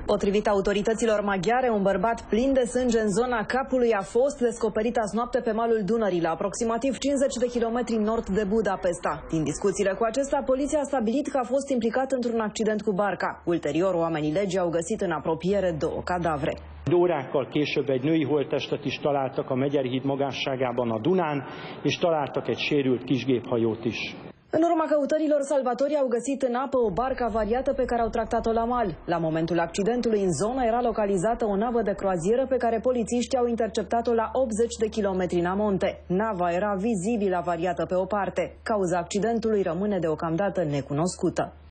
Potrivit autorităților maghiare, un bărbat plin de sânge în zona capului a fost descoperit azi noapte pe malul Dunării, la aproximativ 50 de kilometri nord de Budapesta. Din discuțiile cu acesta, poliția a stabilit că a fost implicat într-un accident cu barca. Ulterior, oamenii legii au găsit în apropiere 2 cadavre. Órákkal később egy női holttestet is találtak a Megyeri-híd magánságában a Dunán, és találtak egy sérült kisgéphajót is. În urma căutărilor, salvatorii au găsit în apă o barcă avariată pe care au tractat-o la mal. La momentul accidentului, în zonă era localizată o navă de croazieră pe care polițiștii au interceptat-o la 80 de kilometri în amonte. Nava era vizibil avariată pe o parte. Cauza accidentului rămâne deocamdată necunoscută.